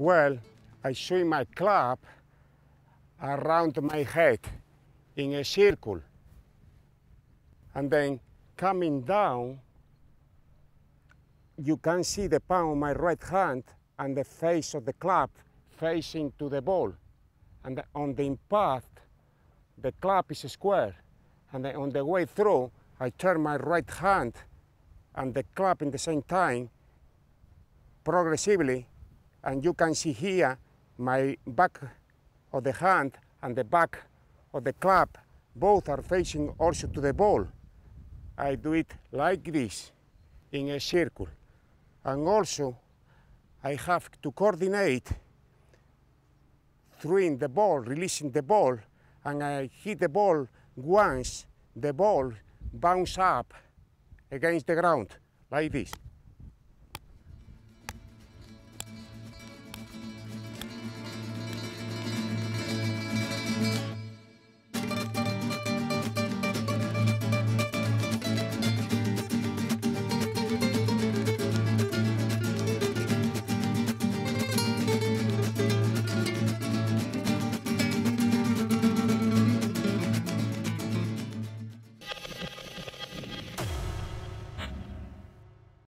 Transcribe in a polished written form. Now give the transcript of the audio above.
Well, I swing my club around my head in a circle, and then coming down, you can see the palm of my right hand and the face of the club facing to the ball. And on the impact, the club is square. And then on the way through, I turn my right hand and the club in the same time, progressively. And you can see here my back of the hand and the back of the club, both are facing also to the ball. I do it like this, in a circle. And also, I have to coordinate throwing the ball, releasing the ball, and I hit the ball once, the ball bounce up against the ground, like this.